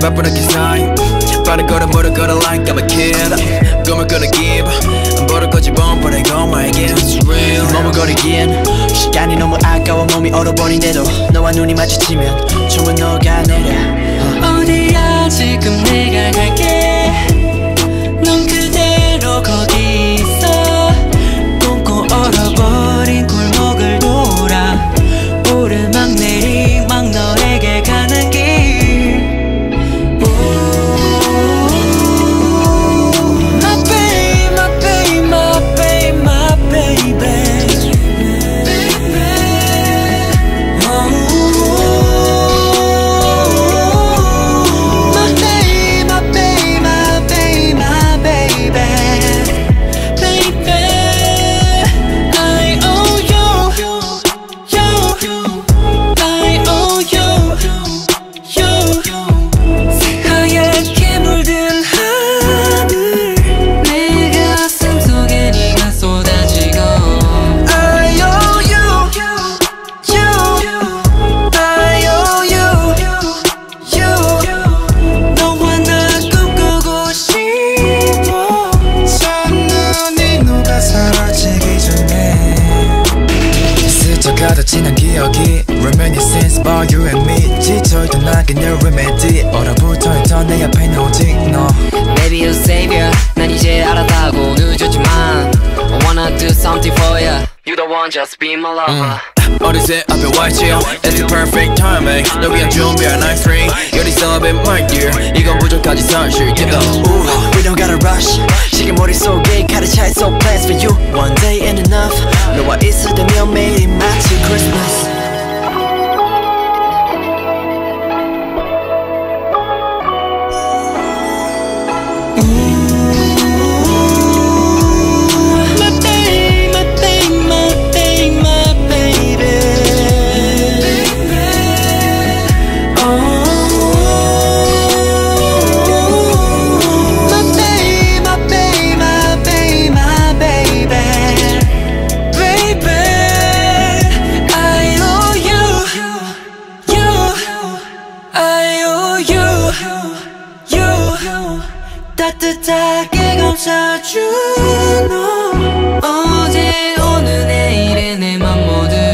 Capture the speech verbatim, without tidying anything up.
바쁘게 sign 빠른 걸음 무릎 걸어 like I'm a kid 꿈을 꾸는 give 안 버릴 거지 뻔 but I go my again it's real 머뭇거리긴 시간이 너무 아까워 몸이 얼어버린데도 너와 눈이 마주치면 춤은 녹아내려 어디야 지금 내가 갈게 넌 그대로 거기 있어 꽁꽁 얼어버린 골목을 돌아 오르막 내리막 너에게 가는 길 지난 기억이 reminiscence about you and me 지쳐있던 나게 늘 remedy 얼어붙어있던 내 앞에 나 오직 너 Baby you savior 난 이제 알았다고 늦었지만 I wanna do something for you You the one just be my lover 음. 어느새 앞에 와있지 It's the perfect timing 너 위한 준비한 I'm free You're the sub in my dear 이건 부족하지 사실 yeah. Ooh, we don't gotta rush 지금 머릿속에 가득차 있어 plans for you One day ain't enough 너와 있을 때면 매일이 마치 Christmas 따뜻하게 감싸준 너 어제 오늘 내일의 내 맘 모두